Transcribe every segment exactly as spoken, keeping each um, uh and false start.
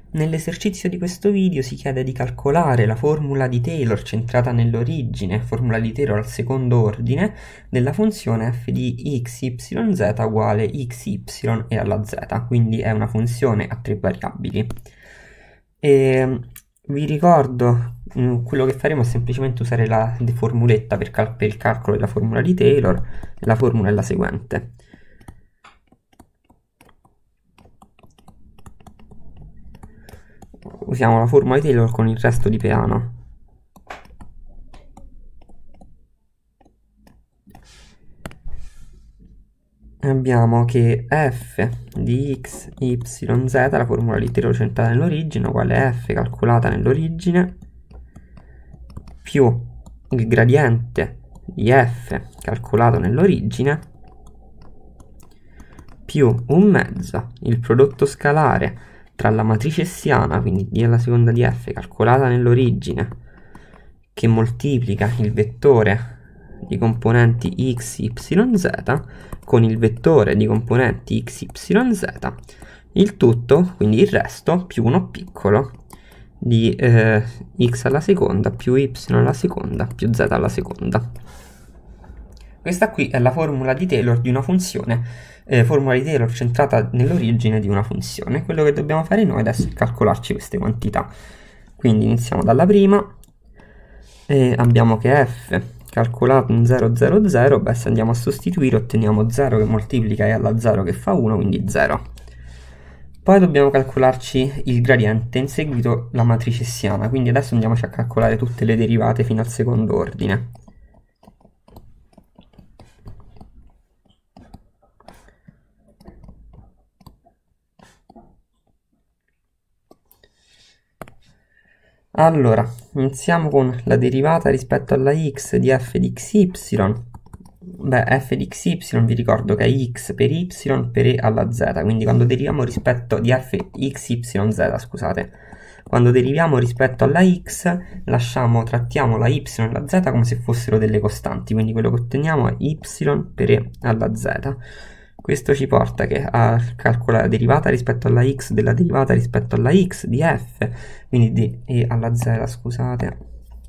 Nell'esercizio di questo video si chiede di calcolare la formula di Taylor centrata nell'origine, formula di Taylor al secondo ordine, della funzione f di x, y, z uguale x, y e alla z, quindi è una funzione a tre variabili. E vi ricordo, mh, quello che faremo è semplicemente usare la formuletta per, cal per il calcolo della formula di Taylor. La formula è la seguente. Usiamo la formula di Taylor con il resto di Peano. Abbiamo che f di x, y, z, la formula di Taylor centrata nell'origine, uguale f calcolata nell'origine, più il gradiente di f calcolato nell'origine, più un mezzo, il prodotto scalare tra la matrice hessiana, quindi d alla seconda di f calcolata nell'origine, che moltiplica il vettore di componenti x, y, z, con il vettore di componenti x, y, z, il tutto, quindi il resto, più uno piccolo, di eh, x alla seconda, più y alla seconda, più z alla seconda. Questa qui è la formula di Taylor di una funzione, eh, formula di Taylor centrata nell'origine di una funzione. Quello che dobbiamo fare noi adesso è calcolarci queste quantità. Quindi iniziamo dalla prima, e abbiamo che f calcolato in zero, zero, zero, beh, se andiamo a sostituire otteniamo zero che moltiplica e alla zero che fa uno, quindi zero. Poi dobbiamo calcolarci il gradiente, in seguito la matrice hessiana, quindi adesso andiamoci a calcolare tutte le derivate fino al secondo ordine. Allora, iniziamo con la derivata rispetto alla x di f di xy. Beh, f di xy vi ricordo che è x per y per e alla z, quindi quando deriviamo rispetto di f xy z, scusate, quando deriviamo rispetto alla x, lasciamo, trattiamo la y e la z come se fossero delle costanti, quindi quello che otteniamo è y per e alla z. Questo ci porta che a calcolare la derivata rispetto alla x della derivata rispetto alla x di f, quindi di e alla z, scusate.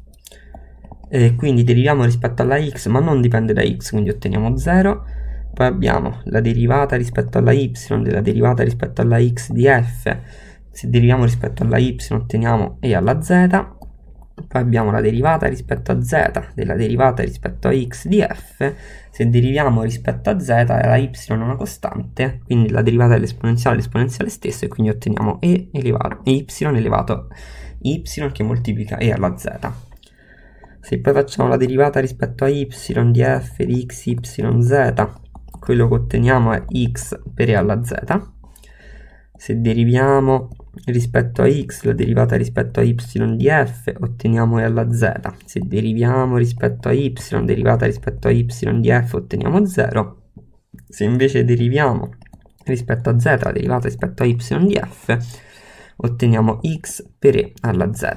E quindi deriviamo rispetto alla x, ma non dipende da x, quindi otteniamo zero. Poi abbiamo la derivata rispetto alla y della derivata rispetto alla x di f. Se deriviamo rispetto alla y otteniamo e alla z. Poi abbiamo la derivata rispetto a z della derivata rispetto a x di f. Se deriviamo rispetto a z, la y è una costante, quindi la derivata dell'esponenziale è l'esponenziale stesso, e quindi otteniamo e elevato, y elevato y che moltiplica e alla z. Se poi facciamo la derivata rispetto a y di f di x, y, z, quello che otteniamo è x per e alla z. Se deriviamo rispetto a x la derivata rispetto a y di f, otteniamo e alla z. Se deriviamo rispetto a y derivata rispetto a y di f, otteniamo zero. Se invece deriviamo rispetto a z la derivata rispetto a y di f, otteniamo x per e alla z.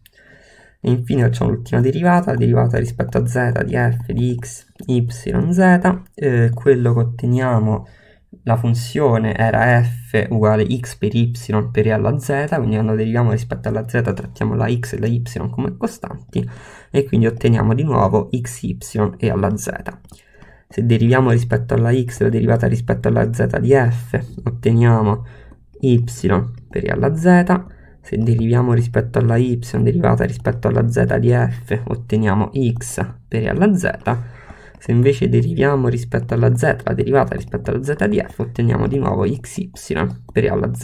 E infine facciamo l'ultima derivata, la derivata rispetto a z di f di x, y, z, eh, quello che otteniamo, la funzione era f uguale x per y per e alla z, quindi quando deriviamo rispetto alla z trattiamo la x e la y come costanti, e quindi otteniamo di nuovo xy e alla z. Se deriviamo rispetto alla x la derivata rispetto alla z di f, otteniamo y per e alla z. Se deriviamo rispetto alla y derivata rispetto alla z di f, otteniamo x per e alla z. Se invece deriviamo rispetto alla z la derivata rispetto alla z di f, otteniamo di nuovo xy per e alla z.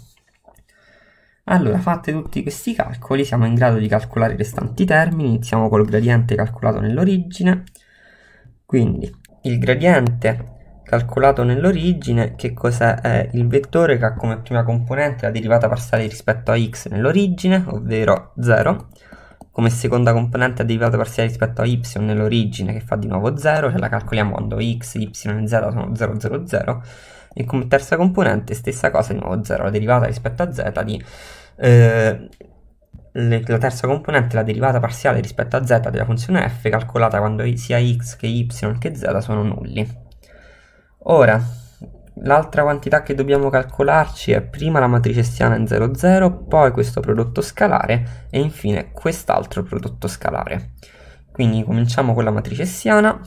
Allora, fatti tutti questi calcoli, siamo in grado di calcolare i restanti termini. Iniziamo col gradiente calcolato nell'origine. Quindi il gradiente calcolato nell'origine, che cos'è? È il vettore che ha come prima componente la derivata parziale rispetto a x nell'origine, ovvero zero. Come seconda componente la derivata parziale rispetto a y nell'origine, che fa di nuovo zero, ce la calcoliamo quando x, y e z sono zero, zero, zero. E come terza componente stessa cosa, di nuovo zero, la derivata rispetto a z di eh, le, la terza componente è la derivata parziale rispetto a z della funzione f, calcolata quando sia x che y che z sono nulli. Ora, l'altra quantità che dobbiamo calcolarci è prima la matrice Siana in zero zero, poi questo prodotto scalare e infine quest'altro prodotto scalare. Quindi cominciamo con la matrice Siana.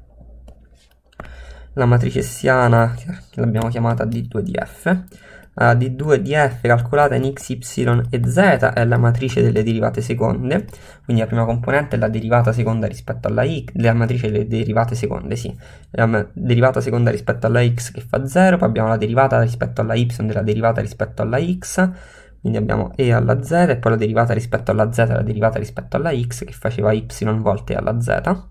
La matrice Siana, che l'abbiamo chiamata D due D F, la D due D F calcolata in x, y e z è la matrice delle derivate seconde, quindi la prima componente è la derivata seconda rispetto alla x, la matrice delle derivate seconde, sì, la derivata seconda rispetto alla x che fa zero, poi abbiamo la derivata rispetto alla y della derivata rispetto alla x, quindi abbiamo e alla z, e poi la derivata rispetto alla z e la derivata rispetto alla x che faceva y volte alla z.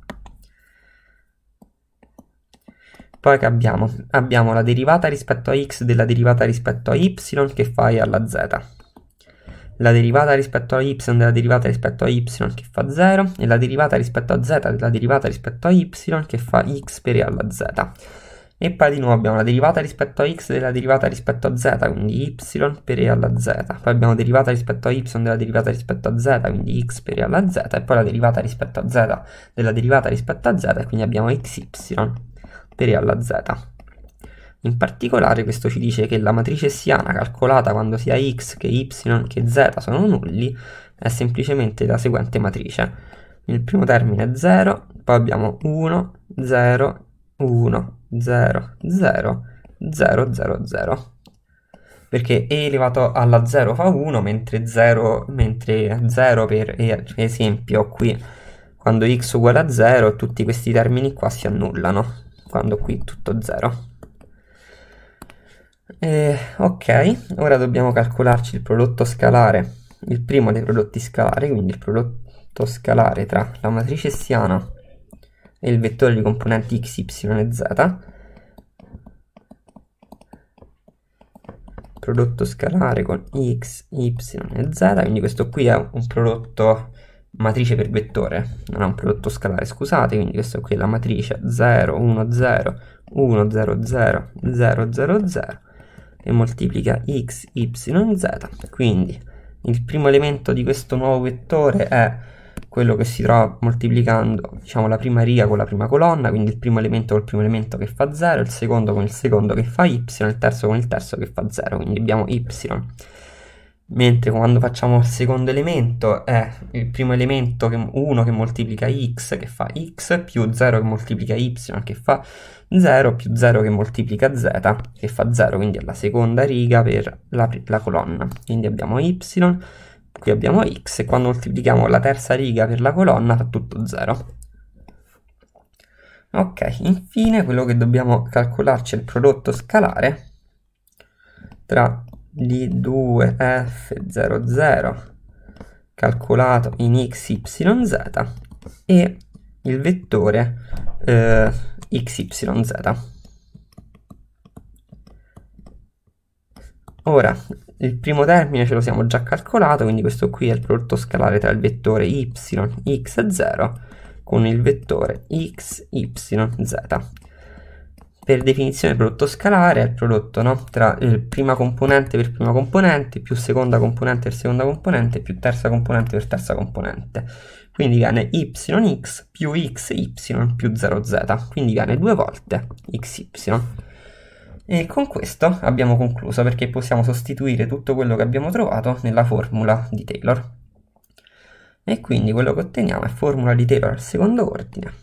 Poi che abbiamo? Abbiamo la derivata rispetto a x della derivata rispetto a y che fa e alla z. La derivata rispetto a y della derivata rispetto a y che fa zero. E la derivata rispetto a z della derivata rispetto a y che fa x per e alla z. E poi di nuovo abbiamo la derivata rispetto a x della derivata rispetto a z, quindi y per e alla z. Poi abbiamo la derivata rispetto a y della derivata rispetto a z, quindi x per e alla z. E poi la derivata rispetto a z della derivata rispetto a z, e quindi abbiamo xy per e alla z. In particolare questo ci dice che la matrice Siana calcolata quando sia x che y che z sono nulli è semplicemente la seguente matrice. Il primo termine è zero, poi abbiamo uno, zero, uno, zero, zero, zero, zero, zero. Perché e elevato alla zero fa uno, mentre zero, mentre zero per esempio qui, quando x uguale a zero, tutti questi termini qua si annullano, quando qui è tutto zero. E, ok, ora dobbiamo calcolarci il prodotto scalare, il primo dei prodotti scalari, quindi il prodotto scalare tra la matrice Siana e il vettore di componenti x, y e z. Prodotto scalare con x, y e z, quindi questo qui è un prodotto matrice per vettore, non è un prodotto scalare, scusate, quindi questo qui è la matrice zero, uno, zero, uno, zero, zero, zero, zero, zero e moltiplica x, y, z. Quindi il primo elemento di questo nuovo vettore è quello che si trova moltiplicando, diciamo, la prima riga con la prima colonna, quindi il primo elemento col primo elemento che fa zero, il secondo con il secondo che fa y, il terzo con il terzo che fa zero, quindi abbiamo y. Mentre quando facciamo il secondo elemento è il primo elemento che, uno che moltiplica x che fa x, più zero che moltiplica y che fa zero, più zero che moltiplica z che fa zero, quindi è la seconda riga per la, la colonna. Quindi abbiamo y, qui abbiamo x, e quando moltiplichiamo la terza riga per la colonna fa tutto zero. Ok, infine quello che dobbiamo calcolarci è il prodotto scalare tra D due F zero zero calcolato in x, y, z e il vettore eh, x, y, z. Ora, il primo termine ce lo siamo già calcolato, quindi questo qui è il prodotto scalare tra il vettore y, x, zero con il vettore x, y, z. Per definizione il prodotto scalare è il prodotto, no, tra eh, prima componente per prima componente, più seconda componente per seconda componente, più terza componente per terza componente. Quindi viene yx più xy più zero z, quindi viene due volte xy. E con questo abbiamo concluso, perché possiamo sostituire tutto quello che abbiamo trovato nella formula di Taylor. E quindi quello che otteniamo è formula di Taylor al secondo ordine.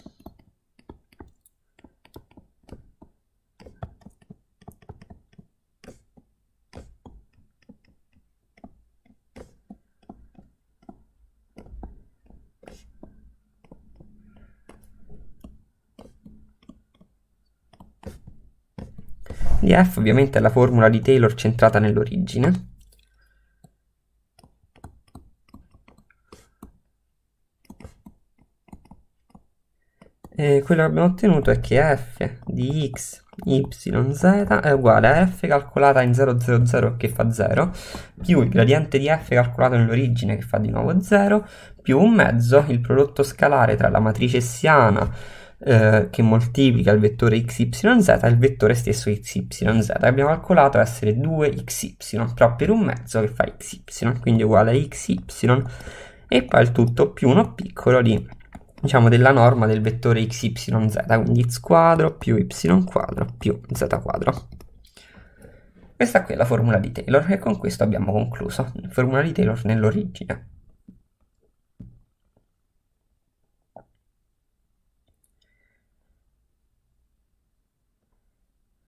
Di f ovviamente è la formula di Taylor centrata nell'origine. E quello che abbiamo ottenuto è che f di x, y, z è uguale a f calcolata in zero zero zero che fa zero, più il gradiente di f calcolato nell'origine che fa di nuovo zero, più un mezzo, il prodotto scalare tra la matrice Siana eh, che moltiplica il vettore x, y, z e il vettore stesso x, y, z. Abbiamo calcolato essere due x y, però per un mezzo che fa x y, quindi uguale a x y, e poi il tutto più uno piccolo di diciamo, della norma del vettore xyz, quindi x quadro più y quadro più z quadro. Questa qui è la formula di Taylor e con questo abbiamo concluso. Formula di Taylor nell'origine.